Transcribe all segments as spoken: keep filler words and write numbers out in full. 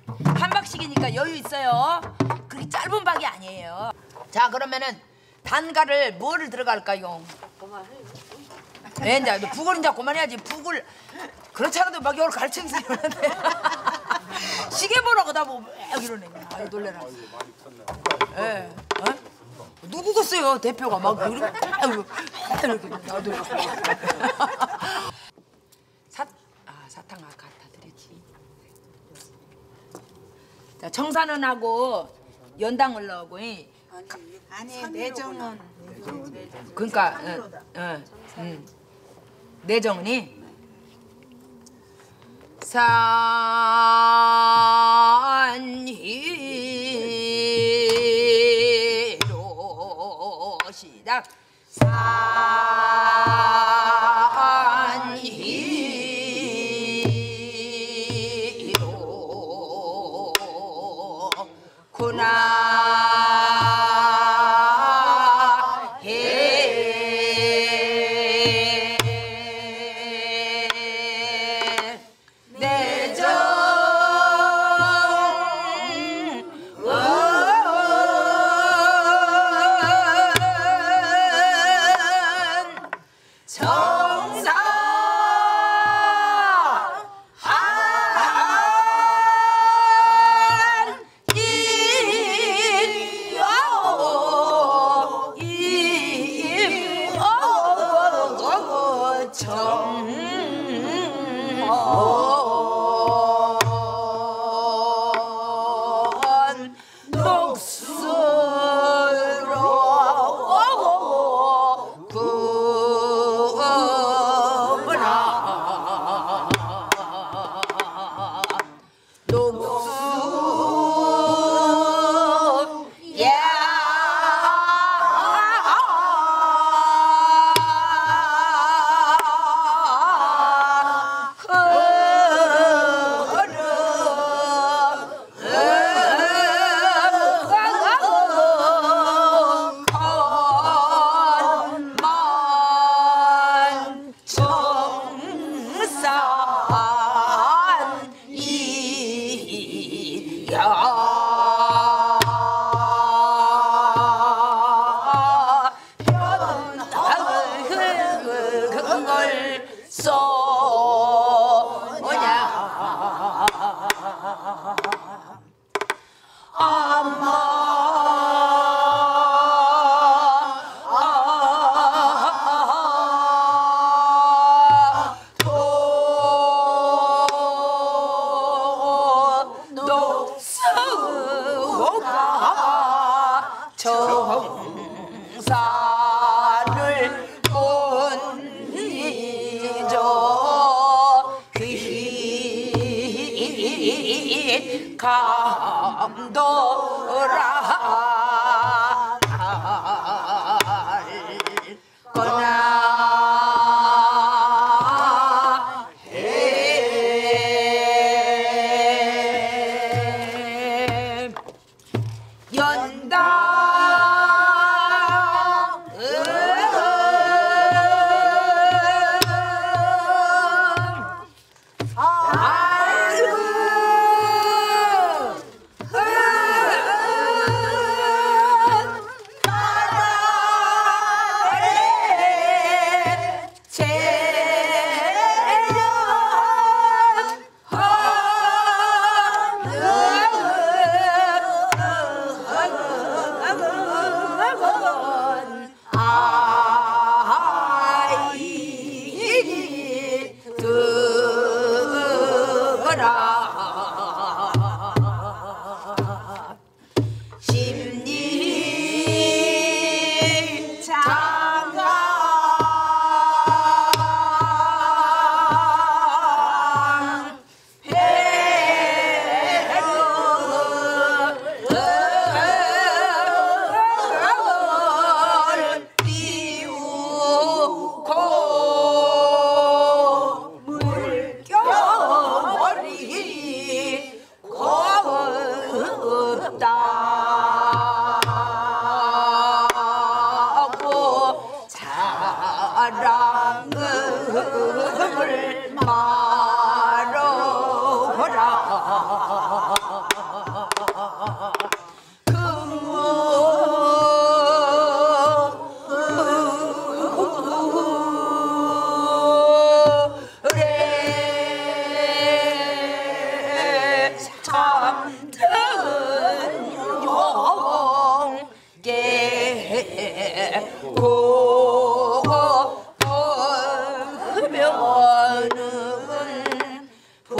한 박씩이니까 여유 있어요. 그렇게 짧은 박이 아니에요. 자, 그러면은 단가를 뭐를 들어갈까요? 네, 이제 북을 이제 그만해야지. 북을 그렇지 않아도 막 이걸 가르치면서 이러는데 시계 보라고 다 보고 막 이러네. 아유 놀래라. 예, 어? 누구겠어요 대표가 막 이러고 아유 이렇게 나도 사, 아 사탕 아까 갖다 드렸지. 자, 청산은 하고 연당을 넣고. 아니 내정은 그러니까 어, 어, 음. 내정은이 산희로 시작. 산희로 구나 정사를 본이죠. 귀 감도라 할 거나 해. 연당 사랑을 말어보라. 고면은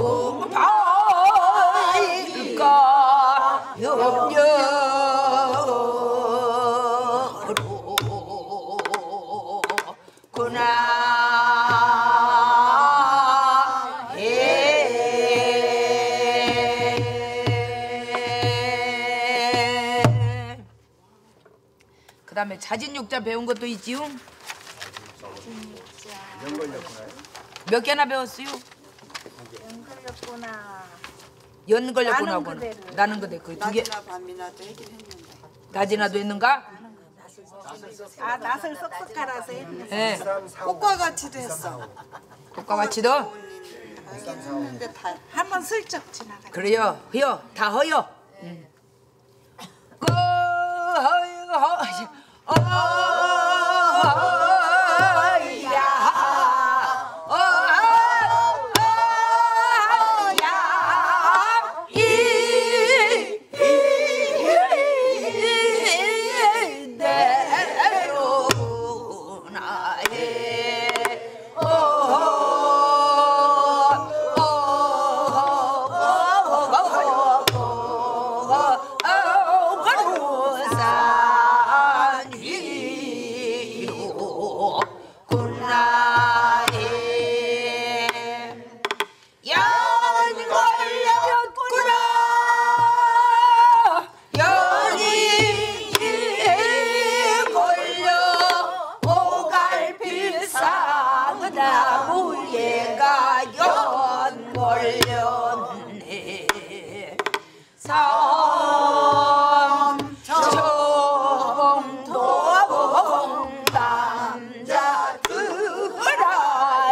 풍파일까 염려구나. 그 다음에 자진육자 배운 것도 있지요? 몇 개나 배웠어요? 연걸렸구나. 연걸렸구나고 나는 그대로. 나는 그대 그 두 개. 낮이나 밤이나도 하긴 했는데. 낮이나도 했는가? 아 낯을 쏙쏙 갈아서 했네. 예. 꽃과 같이도 했어. 꽃과 같이도? 하긴 했는데 다 한 번 슬쩍 지나가. 그래요. 허여 다 허여. 응. 그 허여 허 어야 어야 이대로 나의 산 위로 군나에 연걸렸구나. 연이 걸려 오갈필사그다 무예가 연 걸렸네. 삼청동 남자들아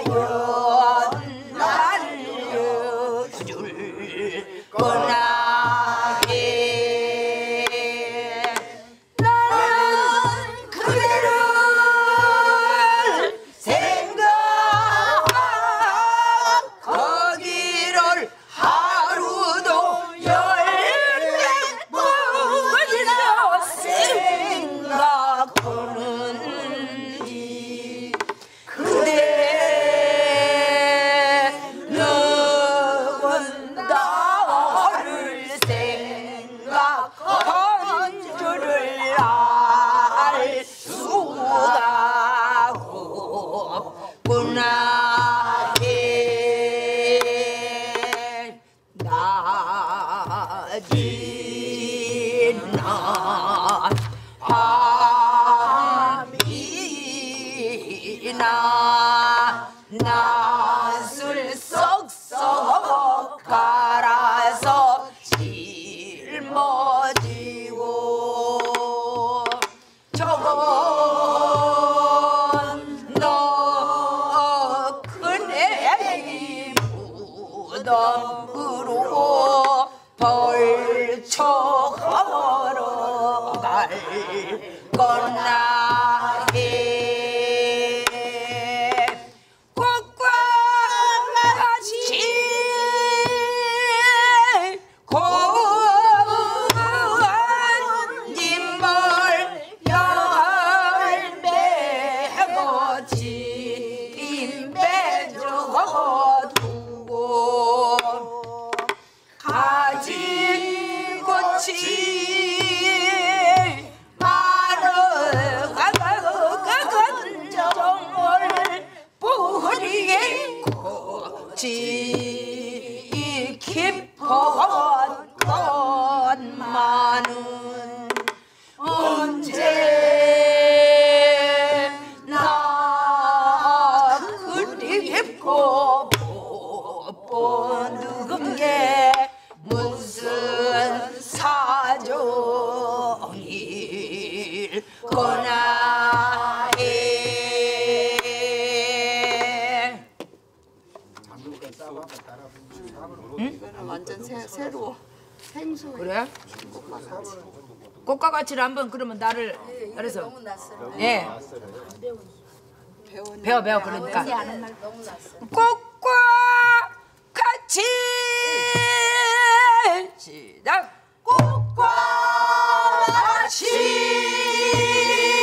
연날려줄 거나게. 나는 그대를 생각하기를 하루도 열몇 번이나 생각하는지. 그대는 나를 생각한 줄을 알 수가 없구나. 낮이나 밤이나 낯을 썩썩 갈아서 짊어지고 저건 너 그네 무덤으로 벌쳐 걸어갈 건나게. 꽃과 같이 고운 인물 열매거지 맺어 두고 가지 꽃이 마르 가가가 건정을 뿌리에 꽃이 깊었건만은 언제나 그립고 뽀뽀는 게 무슨 사정일 거나에. 이거는 완전 새, 새로워. 생수. 그래? 꽃과 같이를 한번 그러면 나를 그래서 예 배웠는데 배워 배워 그러니까 아는 말 너무 낯설어. 꽃과 같이 시작. 꽃과 같이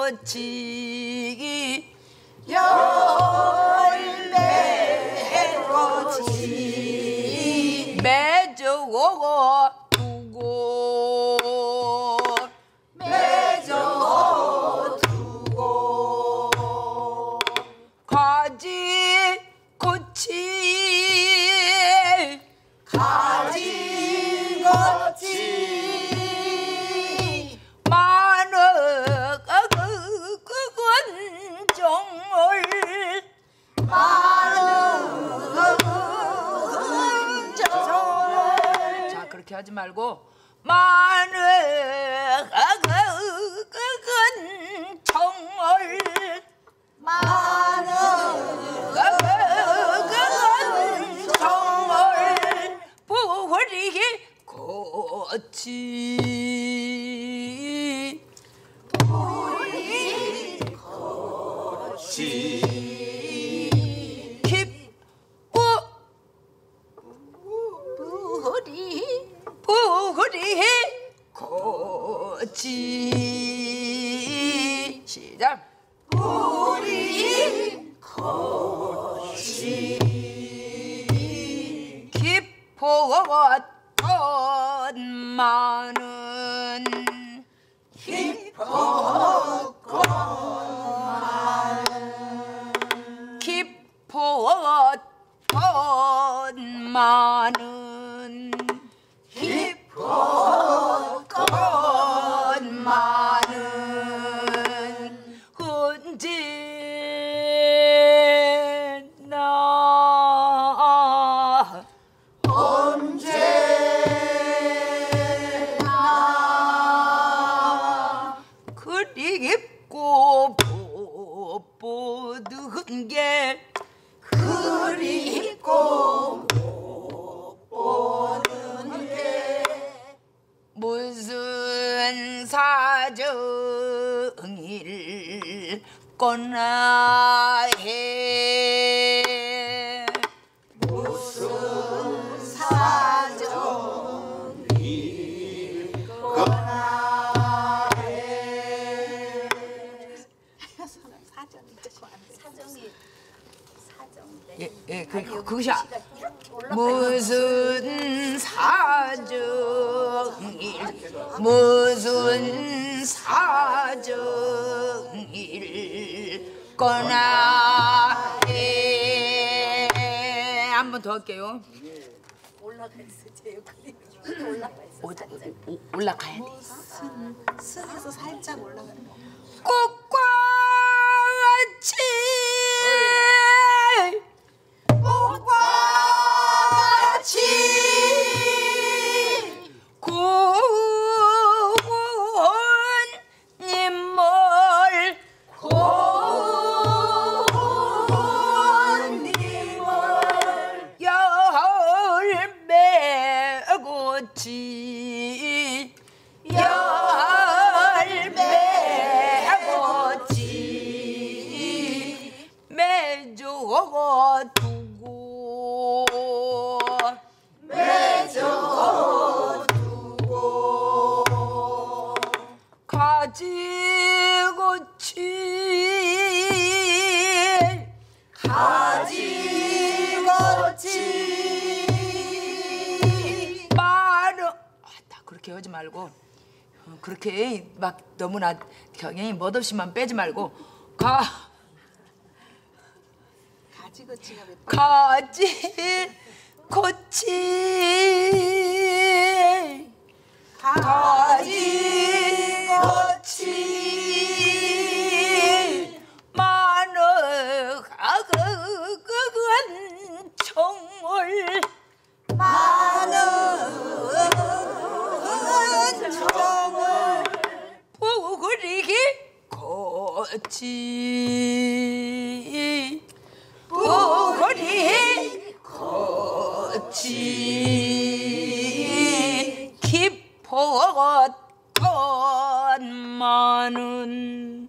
꽃이 열매로지 맺어 두고 맺어 두고 가지 꽃이 가지 꽃이 많은 건정을 많은 건정을 자 그렇게 하지 말고 많은 건정을 많은 건정을 부리기 꽃이 기쁘 부리 부리 꽃이 시작 부리 꽃이 깊었던 많은 깊었던 깊었던 많은 깊었던 많은 언제나 언제나 그리 깊고 뽀뽀든 게 그리 깊고 뽀뽀든 게 무슨 사정일 거나 해 무슨 사정일 거나 해 사정이 예, 예, 그, 그것이 아- 무슨 사정일 무슨 사정일 거나 해. 한 번 더 할게요. 올라가 있어 제 역할이 올라가 있어. 오, 오, 올라가야 돼. 스에서 살짝 올라가는 거. 꽃과 같이 꽃과 같이 고운님을 고운님을 열매꽃이 열매꽃이 맺어 두고 맺어 두고 가지꽃이 가지꽃이 마르 아따 그렇게 하지 말고 어, 그렇게 막 너무나 경향이 멋없이만 빼지 말고 가 가지거치가 몇 번? 가지 꽃이 가지 꽃이 많은 가그그건 정을 많은 정을 부리기 꽃이 부리 꽃이 깊었던 많은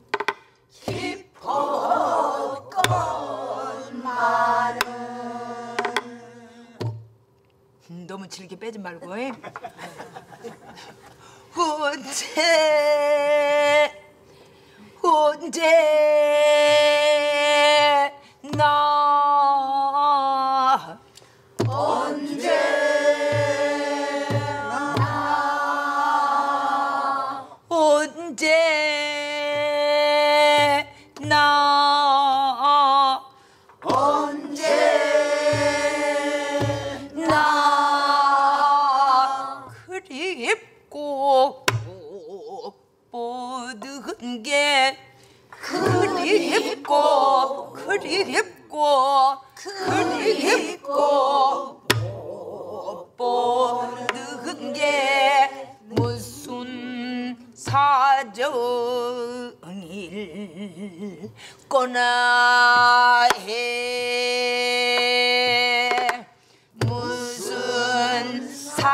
깊었던 많은 너무 질게 빼지 말고 언제 언제 나 언제 나 언제 나 언제 나 그립고 뻗은 게 그립고 그립고 그립고 뻗은 게 무슨 사정일 거나 해 무슨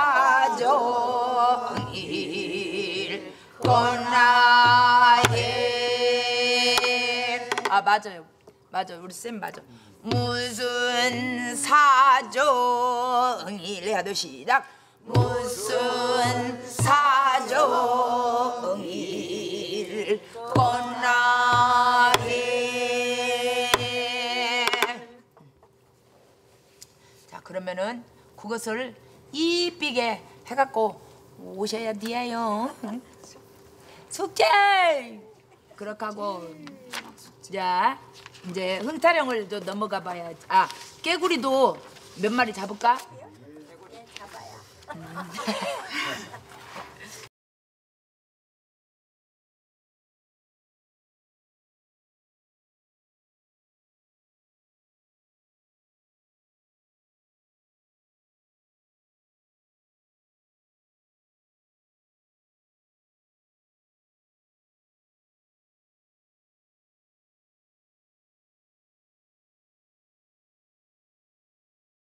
사정일 거나 해. 아 맞아요 맞아요 우리 쌤 맞아. 무슨 사정일 해야 돼. 시작. 무슨 사정일 거나 해. 자 그러면은 그것을 이쁘게 해갖고 오셔야 돼요. 숙제 그렇게 하고. 자 이제 흥타령을 또 넘어가 봐야지. 아 깨구리도 몇 마리 잡을까? 개구리 잡아야. 음.